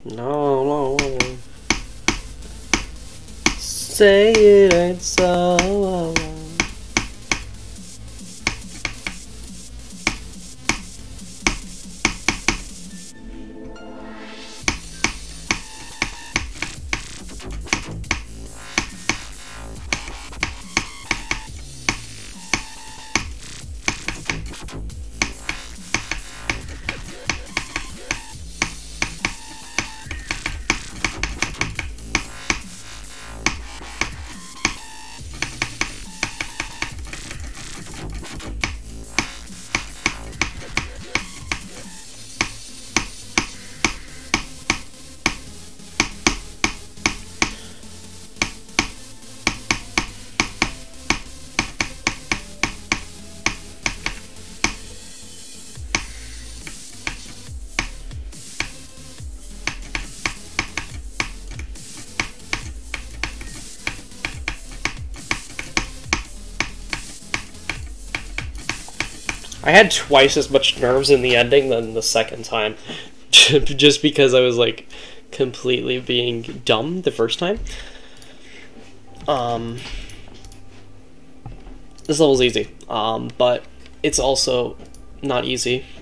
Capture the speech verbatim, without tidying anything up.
No, no, no. Say it ain't so. I had twice as much nerves in the ending than the second time, just because I was like completely being dumb the first time. Um, this level's easy, um, but it's also not easy.